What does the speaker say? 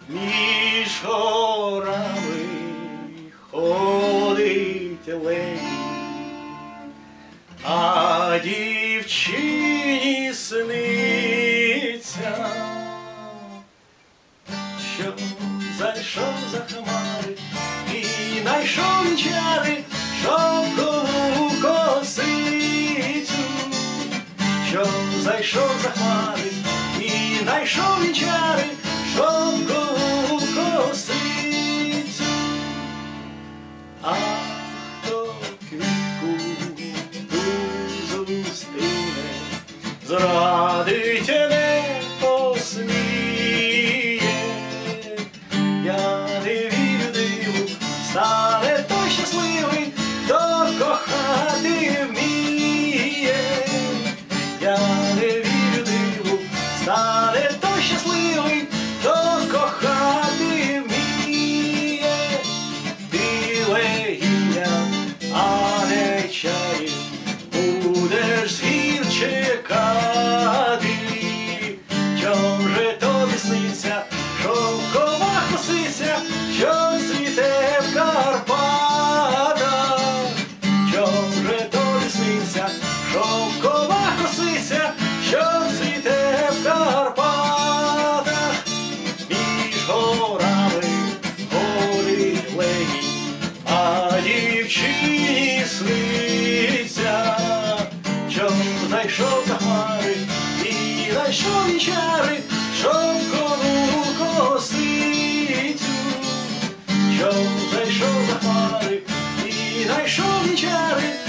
Між горами ходить лебідь, а дівчині сниться, що зайшов за хмари і найшов він чари шовкову косицю, що зайшов за хмари і найшов він чари шовкову косицю. А хто квітку ту зустріне, зрадить не посміє. Я не вірю диву, стане той щасливий, хто кохати вміє. Я не вірю диву, стане той щасливий, хто кохати вміє. Біле гілля, а не чаї, будеш з гір чекати. Чом же тобі сниться шовкова косиця, що цвіте в Карпатах? Чом же тобі сниться шовкова косиця, що цвіте в Карпатах? Між горами ходить лебідь, а дівчині сниться, що зайшов за хмари і знайшов він чари шовкову косицю, що зайшов за хмари і знайшов він чари